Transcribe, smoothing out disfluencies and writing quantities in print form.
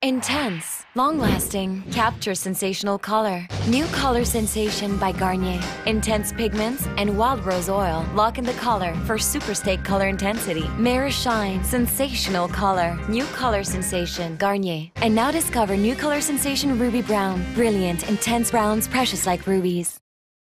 Intense, long-lasting, capture sensational color. New Color Sensation by Garnier. Intense pigments and wild rose oil lock in the color for super stay color intensity. Mirror shine, sensational color. New Color Sensation, Garnier. And now discover New Color Sensation Ruby Brown. Brilliant, intense browns, precious like rubies.